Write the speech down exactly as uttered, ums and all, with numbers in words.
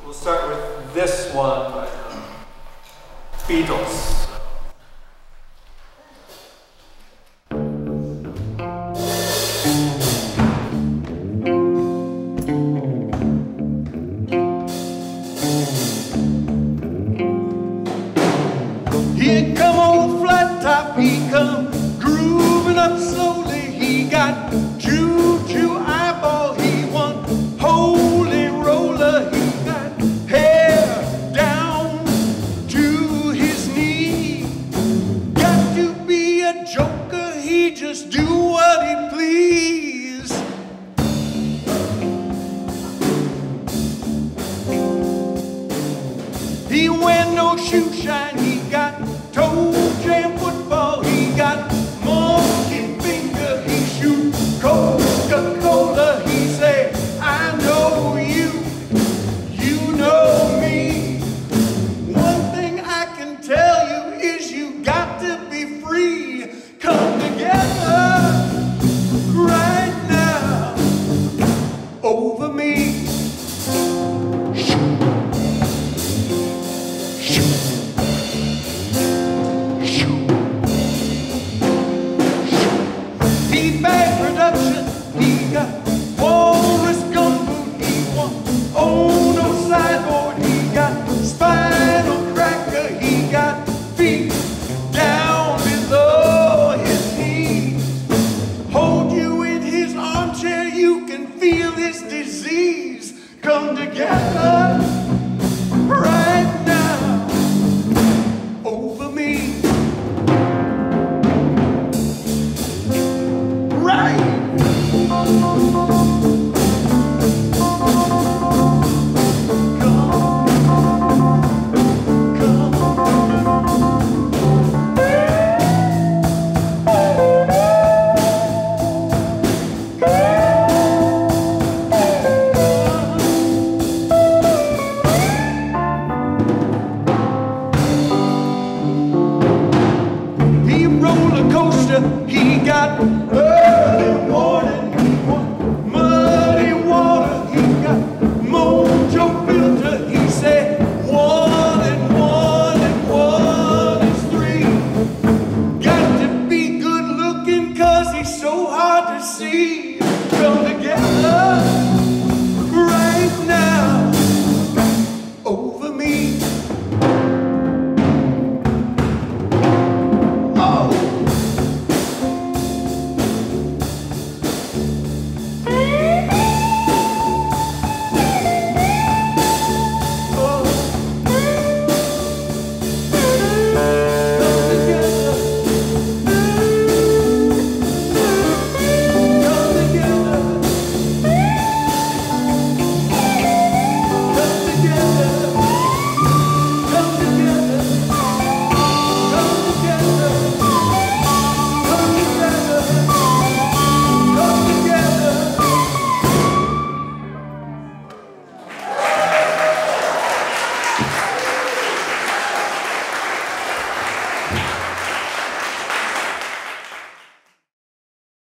We'll start with this one by the Beatles. Here come old flat top, he come grooving up slowly. He got choo-choo eyeball, he want holy roller. He got hair down to his knee. Got to be a joker, he just do what he please. He wear no shoe shine, he got toe jam football, he got monkey finger, he shoot Coca-Cola, he say, I know you, you know me. One thing I can tell you is you got to be free. Come together right now over me. He got walrus gumboot, he want oh no sideboard, he got spinal cracker, he got feet down below his knees. Hold you in his armchair, you can feel his disease. Come together right now over me. Right. He roller coaster, he got early morning, he want muddy water, he got mojo filter, he said one and one and one is three. Got to be good looking cause he's so hard to see. Come